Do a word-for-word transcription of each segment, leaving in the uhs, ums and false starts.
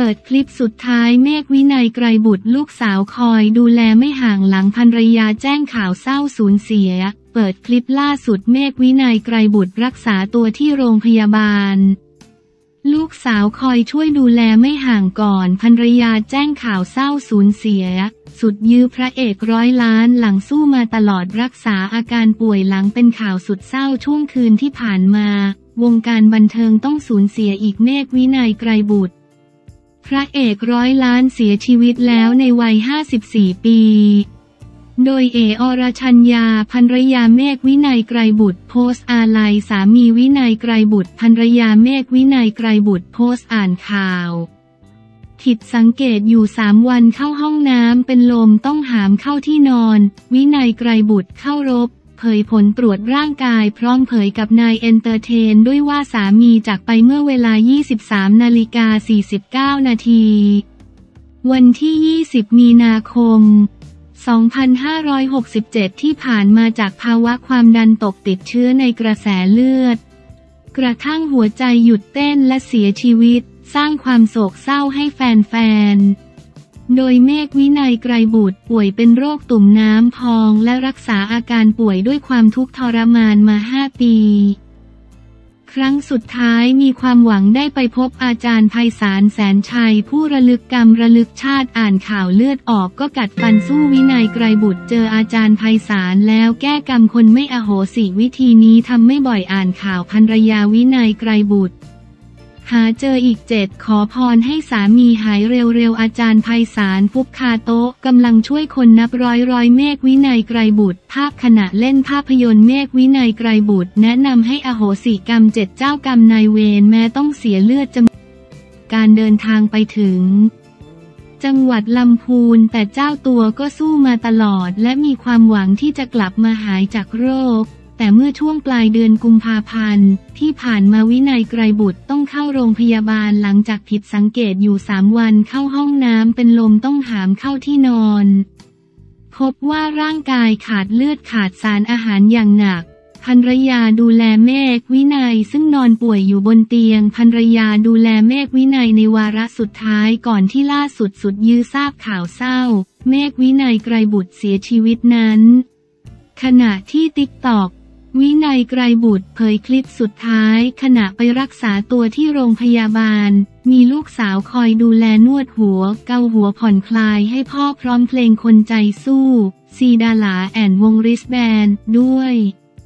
ปิดคลิปสุดท้ายเมฆวินัยไกรบุตรลูกสาวคอยดูแลไม่ห่างหลังภรรยาแจ้งข่าวเศร้าสูญเสียเปิดคลิปล่าสุดเมฆวินัยไกรบุตรรักษาตัวที่โรงพยาบาลลูกสาวคอยช่วยดูแลไม่ห่างก่อนภรรยาแจ้งข่าวเศร้าสูญเสียสุดยื้อพระเอกร้อยล้านหลังสู้มาตลอดรักษาอาการป่วยหลังเป็นข่าวสุดเศร้าช่วงคืนที่ผ่านมาวงการบันเทิงต้องสูญเสียอีกเมฆวินัยไกรบุตรพระเอกร้อยล้านเสียชีวิตแล้วในวัยห้าสิบสี่ปีโดยเออรชัญญาภรรยาเมฆวินัยไกรบุตรโพสต์อาลัยสามีวินัยไกรบุตรภรรยาเมฆวินัยไกรบุตรโพสต์อ่านข่าวผิดสังเกตอยู่สามวันเข้าห้องน้ำเป็นลมต้องหามเข้าที่นอนวินัยไกรบุตรเข้ารบเผยผลตรวจร่างกายพร้อมเผยกับนายเอนเตอร์เทนด้วยว่าสามีจากไปเมื่อเวลา ยี่สิบสามนาฬิกาสี่สิบเก้านาทีวันที่ยี่สิบมีนาคมสองพันห้าร้อยหกสิบเจ็ดที่ผ่านมาจากภาวะความดันตกติดเชื้อในกระแสเลือดกระทั่งหัวใจหยุดเต้นและเสียชีวิตสร้างความโศกเศร้าให้แฟนๆโดยเมฆวินัยไกรบุตรป่วยเป็นโรคตุ่มน้ำพองและรักษาอาการป่วยด้วยความทุกข์ทรมานมาห้าปีครั้งสุดท้ายมีความหวังได้ไปพบอาจารย์ไพศาลแสนชัยผู้ระลึกกรรมระลึกชาติอ่านข่าวเลือดออกก็กัดฟันสู้วินัยไกรบุตรเจออาจารย์ไพศาลแล้วแก้กรรมคนไม่อโหสิวิธีนี้ทำไม่บ่อยอ่านข่าวภรรยาวินัยไกรบุตรหาเจออีกเจ็ดขอพรให้สามีหายเร็วๆอาจารย์ไพศาลฟุบคาโต๊ะกำลังช่วยคนนับร้อยร้อยเมฆวินัยไกรบุตรภาพขณะเล่นภาพยนตร์เมฆวินัยไกรบุตรแนะนำให้อโหสิกรรมเจ็ดเจ้ากรรมนายเวรแม้ต้องเสียเลือดจำการเดินทางไปถึงจังหวัดลำพูนแต่เจ้าตัวก็สู้มาตลอดและมีความหวังที่จะกลับมาหายจากโรคแต่เมื่อช่วงปลายเดือนกุมภาพันธ์ที่ผ่านมาวินัยไกรบุตรต้องเข้าโรงพยาบาลหลังจากผิดสังเกตอยู่สามวันเข้าห้องน้ำเป็นลมต้องหามเข้าที่นอนพบว่าร่างกายขาดเลือดขาดสารอาหารอย่างหนักภรรยาดูแลเมฆวินัยซึ่งนอนป่วยอยู่บนเตียงภรรยาดูแลเมฆวินัยในวาระสุดท้ายก่อนที่ล่าสุดสุดยื้อทราบข่าวเศร้าเมฆวินัยไกรบุตรเสียชีวิตนั้นขณะที่ติ๊กต็อกวินัยไกรบุตรเผยคลิปสุดท้ายขณะไปรักษาตัวที่โรงพยาบาลมีลูกสาวคอยดูแลนวดหัวเกาหัวผ่อนคลายให้พ่อพร้อมเพลงคนใจสู้ซีดาหลาแอนวงริสแบนด์ด้วย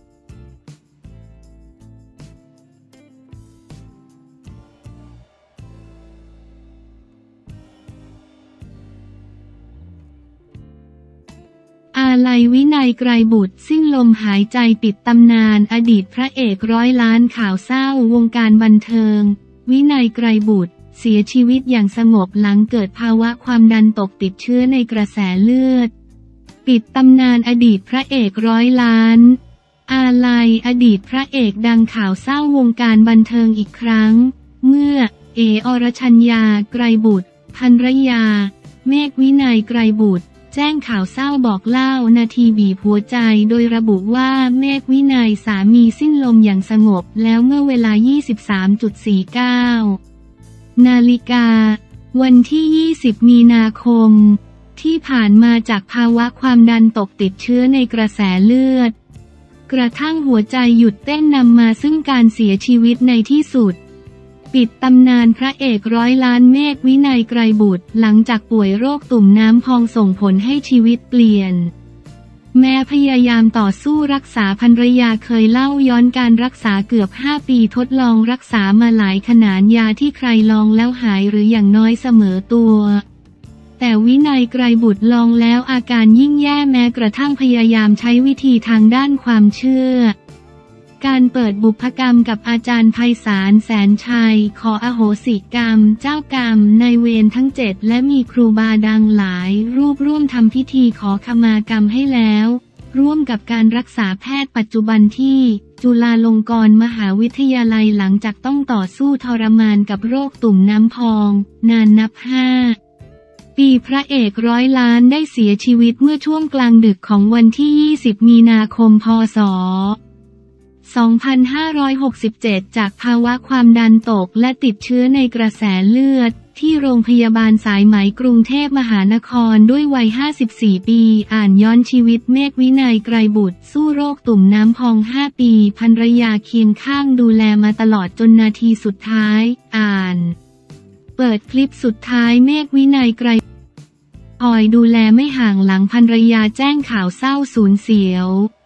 อาลัยวินัยไกรบุตรสิ้นลมหายใจปิดตำนานอดีตพระเอกร้อยล้านข่าวเศร้าวงการบันเทิงวินัยไกรบุตรเสียชีวิตอย่างสงบหลังเกิดภาวะความดันตกติดเชื้อในกระแสเลือดปิดตำนานอดีตพระเอกร้อยล้านอาลัยอดีตพระเอกดังข่าวเศร้าวงการบันเทิงอีกครั้งเมื่อเออรชัญญาไกรบุตรภรรยาเมฆวินัยไกรบุตรแจ้งข่าวเศร้าบอกเล่านาทีบีบหัวใจโดยระบุว่าเมฆวินัยสามีสิ้นลมอย่างสงบแล้วเมื่อเวลา ยี่สิบสามนาฬิกาสี่สิบเก้านาฬิกาวันที่ยี่สิบมีนาคมที่ผ่านมาจากภาวะความดันตกติดเชื้อในกระแสเลือดกระทั่งหัวใจหยุดเต้นนำมาซึ่งการเสียชีวิตในที่สุดปิดตำนานพระเอกร้อยล้านเมฆวินัยไกรบุตรหลังจากป่วยโรคตุ่มน้ำพองส่งผลให้ชีวิตเปลี่ยนแม้พยายามต่อสู้รักษาภรรยาเคยเล่าย้อนการรักษาเกือบห้าปีทดลองรักษามาหลายขนาดยาที่ใครลองแล้วหายหรืออย่างน้อยเสมอตัวแต่วินัยไกรบุตรลองแล้วอาการยิ่งแย่แม้กระทั่งพยายามใช้วิธีทางด้านความเชื่อการเปิดบุพกรรมกับอาจารย์ไพศาลแสนชัยขออโหสิกรรมเจ้ากรรมนายเวรทั้งเจ็ดและมีครูบาดังหลายรูปร่วมทำพิธีขอขมากรรมให้แล้วร่วมกับการรักษาแพทย์ปัจจุบันที่จุฬาลงกรณ์มหาวิทยาลัยหลังจากต้องต่อสู้ทรมานกับโรคตุ่มน้ำพองนานนับห้าปีพระเอกร้อยล้านได้เสียชีวิตเมื่อช่วงกลางดึกของวันที่ยี่สิบมีนาคมพ.ศ. สองพันห้าร้อยหกสิบเจ็ดจากภาวะความดันตกและติดเชื้อในกระแสเลือดที่โรงพยาบาลสายไหมกรุงเทพมหานครด้วยวัยห้าสิบสี่ปีอ่านย้อนชีวิตเมฆวินัยไกรบุตรสู้โรคตุ่มน้ำพองห้าปีภรรยาเคียงข้างดูแลมาตลอดจนนาทีสุดท้ายอ่านเปิดคลิปสุดท้ายเมฆวินัยไกรคอยดูแลไม่ห่างหลังภรรยาแจ้งข่าวเศร้าสูญเสีย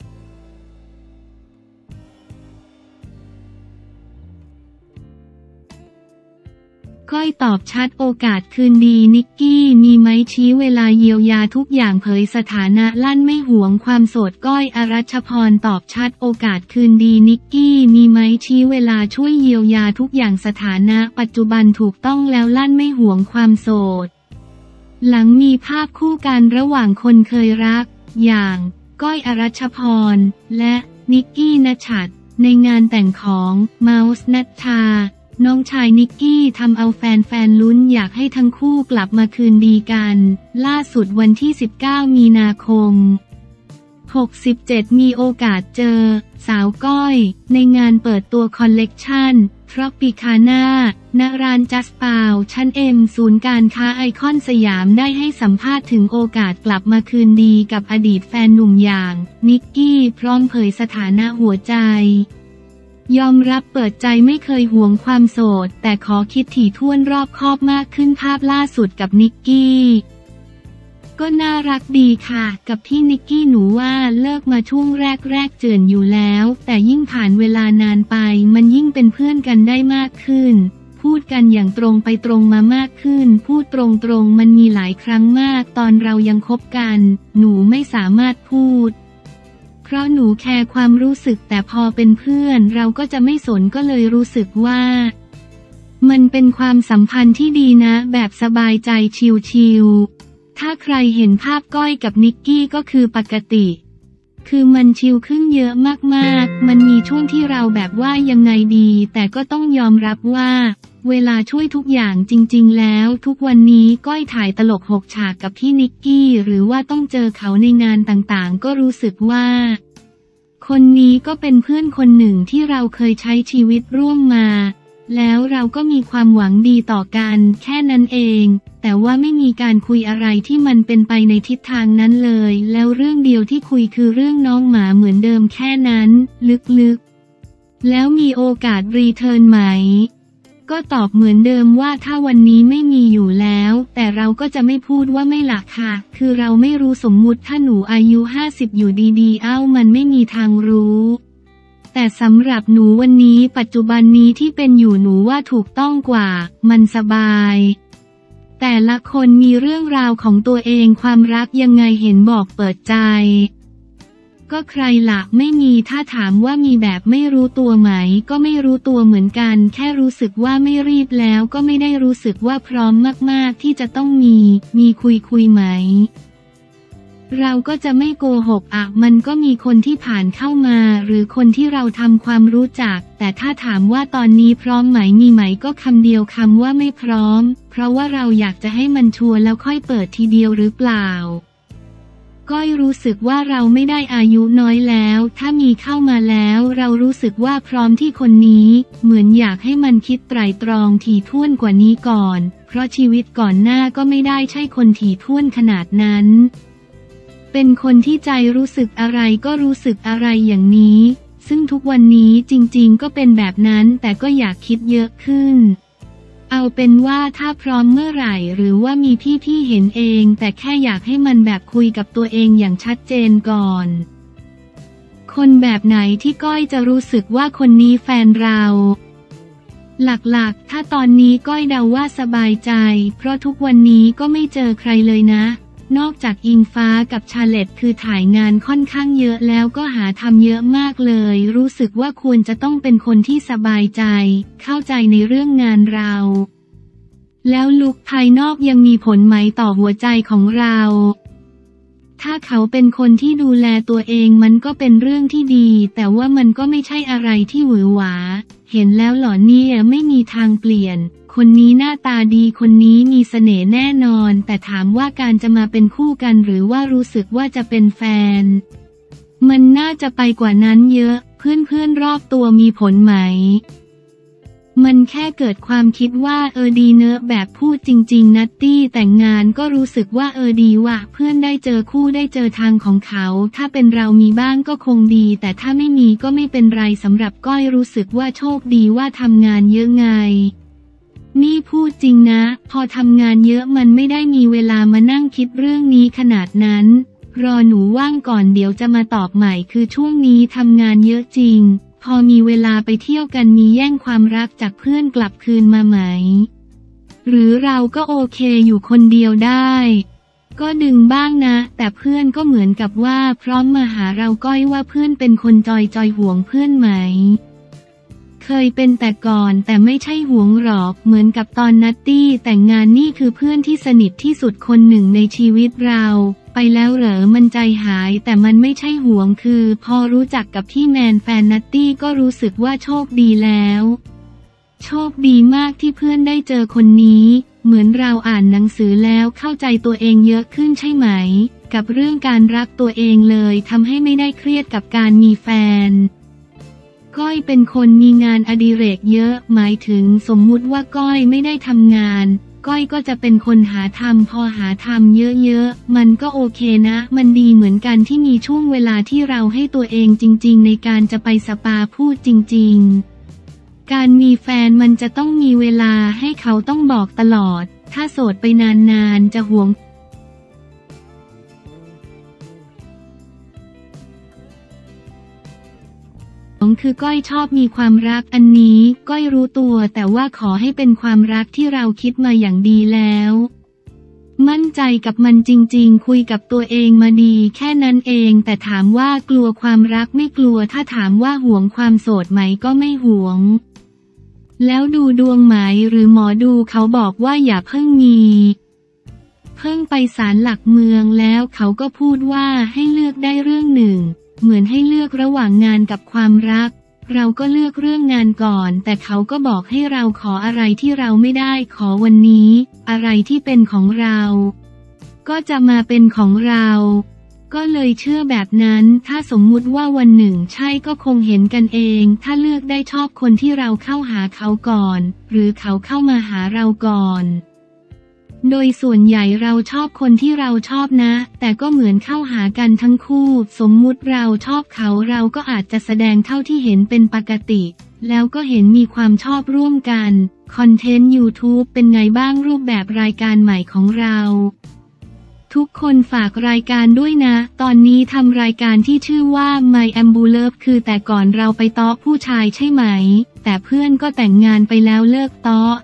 ก้อยตอบชัดโอกาสคืนดีนิกกี้มีไหมชี้เวลาเยียวยาทุกอย่างเผยสถานะลั่นไม่หวงความโสดก้อยอรัชพรตอบชัดโอกาสคืนดีนิกกี้มีไหมชี้เวลาช่วยเยียวยาทุกอย่างสถานะปัจจุบันถูกต้องแล้วลั่นไม่หวงความโสดหลังมีภาพคู่กันระหว่างคนเคยรักอย่างก้อยอรัชพรและนิกกี้ณชัดในงานแต่งของเมาส์นัทธาน้องชายนิกกี้ทำเอาแฟนๆลุ้นอยากให้ทั้งคู่กลับมาคืนดีกันล่าสุดวันที่สิบเก้ามีนาคมหกสิบเจ็ดมีโอกาสเจอสาวก้อยในงานเปิดตัวคอลเลกชันทรอปิคาน่าณร้านจัสปาวชั้นเอ็มศูนย์การค้าไอคอนสยามได้ให้สัมภาษณ์ถึงโอกาสกลับมาคืนดีกับอดีตแฟนหนุ่มอย่างนิกกี้พร้อมเผยสถานะหัวใจยอมรับเปิดใจไม่เคยหวงความโสดแต่ขอคิดถี่ถ้วนรอบคอบมากขึ้นภาพล่าสุดกับนิกกี้ก็น่ารักดีค่ะกับพี่นิกกี้หนูว่าเลิกมาช่วงแรกๆเจือนอยู่แล้วแต่ยิ่งผ่านเวลานานไปมันยิ่งเป็นเพื่อนกันได้มากขึ้นพูดกันอย่างตรงไปตรงมามากขึ้นพูดตรงๆมันมีหลายครั้งมากตอนเรายังคบกันหนูไม่สามารถพูดเพราะหนูแคร์ความรู้สึกแต่พอเป็นเพื่อนเราก็จะไม่สนก็เลยรู้สึกว่ามันเป็นความสัมพันธ์ที่ดีนะแบบสบายใจชิลๆถ้าใครเห็นภาพก้อยกับนิกกี้ก็คือปกติคือมันชิลขึ้นเยอะมากๆมันมีช่วงที่เราแบบว่ายังไงดีแต่ก็ต้องยอมรับว่าเวลาช่วยทุกอย่างจริงๆแล้วทุกวันนี้ก้อยถ่ายตลกหกฉากกับพี่นิกกี้หรือว่าต้องเจอเขาในงานต่างๆก็รู้สึกว่าคนนี้ก็เป็นเพื่อนคนหนึ่งที่เราเคยใช้ชีวิตร่วมมาแล้วเราก็มีความหวังดีต่อกันแค่นั้นเองแต่ว่าไม่มีการคุยอะไรที่มันเป็นไปในทิศทางนั้นเลยแล้วเรื่องเดียวที่คุยคือเรื่องน้องหมาเหมือนเดิมแค่นั้นลึกๆแล้วมีโอกาสรีเทิร์นไหมก็ตอบเหมือนเดิมว่าถ้าวันนี้ไม่มีอยู่แล้วแต่เราก็จะไม่พูดว่าไม่หลักค่ะคือเราไม่รู้สมมุติถ้าหนูอายุห้าสิบอยู่ดีๆเอ้ามันไม่มีทางรู้แต่สำหรับหนูวันนี้ปัจจุบันนี้ที่เป็นอยู่หนูว่าถูกต้องกว่ามันสบายแต่ละคนมีเรื่องราวของตัวเองความรักยังไงเห็นบอกเปิดใจก็ใครล่ะไม่มีถ้าถามว่ามีแบบไม่รู้ตัวไหมก็ไม่รู้ตัวเหมือนกันแค่รู้สึกว่าไม่รีบแล้วก็ไม่ได้รู้สึกว่าพร้อมมากๆที่จะต้องมีมีคุยคุยไหมเราก็จะไม่โกหกอ่ะมันก็มีคนที่ผ่านเข้ามาหรือคนที่เราทำความรู้จักแต่ถ้าถามว่าตอนนี้พร้อมไหมมีไหมก็คำเดียวคำว่าไม่พร้อมเพราะว่าเราอยากจะให้มันชัวร์แล้วค่อยเปิดทีเดียวหรือเปล่าก้อยรู้สึกว่าเราไม่ได้อายุน้อยแล้วถ้ามีเข้ามาแล้วเรารู้สึกว่าพร้อมที่คนนี้เหมือนอยากให้มันคิดไตร่ตรองถี่ถ้วนกว่านี้ก่อนเพราะชีวิตก่อนหน้าก็ไม่ได้ใช่คนถี่ถ้วนขนาดนั้นเป็นคนที่ใจรู้สึกอะไรก็รู้สึกอะไรอย่างนี้ซึ่งทุกวันนี้จริงๆก็เป็นแบบนั้นแต่ก็อยากคิดเยอะขึ้นเอาเป็นว่าถ้าพร้อมเมื่อไหร่หรือว่ามีพี่ๆเห็นเองแต่แค่อยากให้มันแบบคุยกับตัวเองอย่างชัดเจนก่อนคนแบบไหนที่ก้อยจะรู้สึกว่าคนนี้แฟนเราหลักๆถ้าตอนนี้ก้อยเดาว่าสบายใจเพราะทุกวันนี้ก็ไม่เจอใครเลยนะนอกจากอิงฟ้ากับชาเลตคือถ่ายงานค่อนข้างเยอะแล้วก็หาทำเยอะมากเลยรู้สึกว่าควรจะต้องเป็นคนที่สบายใจเข้าใจในเรื่องงานเราแล้วลุคภายนอกยังมีผลไหมต่อหัวใจของเราถ้าเขาเป็นคนที่ดูแลตัวเองมันก็เป็นเรื่องที่ดีแต่ว่ามันก็ไม่ใช่อะไรที่หวือหวาเห็นแล้วหรอเนี่ยไม่มีทางเปลี่ยนคนนี้หน้าตาดีคนนี้มีเสน่ห์แน่นอนแต่ถามว่าการจะมาเป็นคู่กันหรือว่ารู้สึกว่าจะเป็นแฟนมันน่าจะไปกว่านั้นเยอะเพื่อนๆรอบตัวมีผลไหมมันแค่เกิดความคิดว่าเออดีเนอะแบบพูดจริงๆนัตตี้แต่งงานก็รู้สึกว่าเออดีว่ะเพื่อนได้เจอคู่ได้เจอทางของเขาถ้าเป็นเรามีบ้างก็คงดีแต่ถ้าไม่มีก็ไม่เป็นไรสำหรับก้อยรู้สึกว่าโชคดีว่าทำงานเยอะไงนี่พูดจริงนะพอทำงานเยอะมันไม่ได้มีเวลามานั่งคิดเรื่องนี้ขนาดนั้นรอหนูว่างก่อนเดี๋ยวจะมาตอบใหม่คือช่วงนี้ทำงานเยอะจริงพอมีเวลาไปเที่ยวกันมีแย่งความรักจากเพื่อนกลับคืนมาไหมหรือเราก็โอเคอยู่คนเดียวได้ก็ดึงบ้างนะแต่เพื่อนก็เหมือนกับว่าพร้อมมาหาเราก้อยว่าเพื่อนเป็นคนจอยจอยห่วงเพื่อนไหมเคยเป็นแต่ก่อนแต่ไม่ใช่ห่วงหรอกเหมือนกับตอนนัตตี้แต่งงานนี่คือเพื่อนที่สนิทที่สุดคนหนึ่งในชีวิตเราไปแล้วเหรอมันใจหายแต่มันไม่ใช่ห่วงคือพอรู้จักกับพี่แมนแฟนนัตตี้ก็รู้สึกว่าโชคดีแล้วโชคดีมากที่เพื่อนได้เจอคนนี้เหมือนเราอ่านหนังสือแล้วเข้าใจตัวเองเยอะขึ้นใช่ไหมกับเรื่องการรักตัวเองเลยทำให้ไม่ได้เครียดกับการมีแฟนก้อยเป็นคนมีงานอดิเรกเยอะหมายถึงสมมุติว่าก้อยไม่ได้ทำงานก้อยก็จะเป็นคนหาทำพอหาทำเยอะๆมันก็โอเคนะมันดีเหมือนกันที่มีช่วงเวลาที่เราให้ตัวเองจริงๆในการจะไปสปาพูดจริงๆการมีแฟนมันจะต้องมีเวลาให้เขาต้องบอกตลอดถ้าโสดไปนานๆจะห่วงคือก้อยชอบมีความรักอันนี้ก้อยรู้ตัวแต่ว่าขอให้เป็นความรักที่เราคิดมาอย่างดีแล้วมั่นใจกับมันจริงๆคุยกับตัวเองมาดีแค่นั้นเองแต่ถามว่ากลัวความรักไม่กลัวถ้าถามว่าห่วงความโสดไหมก็ไม่ห่วงแล้วดูดวงไหมหรือหมอดูเขาบอกว่าอย่าเพิ่งมีเพิ่งไปศาลหลักเมืองแล้วเขาก็พูดว่าให้เลือกได้เรื่องหนึ่งเหมือนให้เลือกระหว่างงานกับความรักเราก็เลือกเรื่องงานก่อนแต่เขาก็บอกให้เราขออะไรที่เราไม่ได้ขอวันนี้อะไรที่เป็นของเราก็จะมาเป็นของเราก็เลยเชื่อแบบนั้นถ้าสมมุติว่าวันหนึ่งใช่ก็คงเห็นกันเองถ้าเลือกได้ชอบคนที่เราเข้าหาเขาก่อนหรือเขาเข้ามาหาเราก่อนโดยส่วนใหญ่เราชอบคนที่เราชอบนะแต่ก็เหมือนเข้าหากันทั้งคู่สมมุติเราชอบเขาเราก็อาจจะแสดงเท่าที่เห็นเป็นปกติแล้วก็เห็นมีความชอบร่วมกันคอนเทนต์ ยูทูบ เป็นไงบ้างรูปแบบรายการใหม่ของเราทุกคนฝากรายการด้วยนะตอนนี้ทำรายการที่ชื่อว่า My Ambulove คือแต่ก่อนเราไปเตาะผู้ชายใช่ไหมแต่เพื่อนก็แต่งงานไปแล้วเลิกเตาะ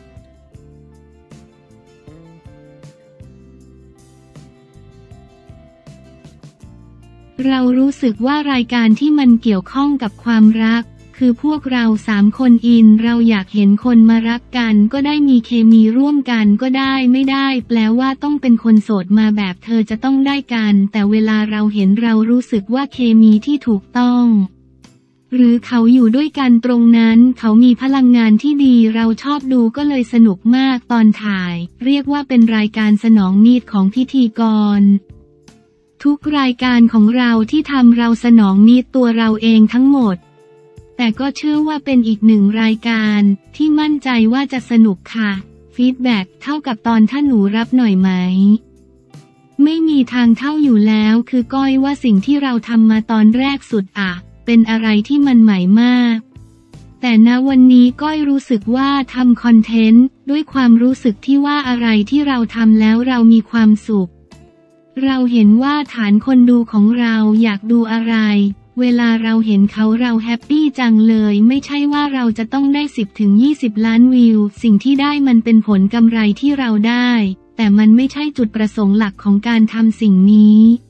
เรารู้สึกว่ารายการที่มันเกี่ยวข้องกับความรักคือพวกเราสามคนอินเราอยากเห็นคนมารักกันก็ได้มีเคมีร่วมกันก็ได้ไม่ได้แปลว่าต้องเป็นคนโสดมาแบบเธอจะต้องได้กันแต่เวลาเราเห็นเรารู้สึกว่าเคมีที่ถูกต้องหรือเขาอยู่ด้วยกันตรงนั้นเขามีพลังงานที่ดีเราชอบดูก็เลยสนุกมากตอนถ่ายเรียกว่าเป็นรายการสนองนิดของพิธีกรทุกรายการของเราที่ทำเราสนองนิดตัวเราเองทั้งหมดแต่ก็เชื่อว่าเป็นอีกหนึ่งรายการที่มั่นใจว่าจะสนุกค่ะฟีดแบ็กเท่ากับตอนถ้าหนูรับหน่อยไหมไม่มีทางเท่าอยู่แล้วคือก้อยว่าสิ่งที่เราทำมาตอนแรกสุดอะเป็นอะไรที่มันใหม่มากแต่ณวันนี้ก้อยรู้สึกว่าทำคอนเทนต์ด้วยความรู้สึกที่ว่าอะไรที่เราทำแล้วเรามีความสุขเราเห็นว่าฐานคนดูของเราอยากดูอะไรเวลาเราเห็นเขาเราแฮปปี้จังเลยไม่ใช่ว่าเราจะต้องได้ สิบถึงยี่สิบ ล้านวิวสิ่งที่ได้มันเป็นผลกำไรที่เราได้แต่มันไม่ใช่จุดประสงค์หลักของการทำสิ่งนี้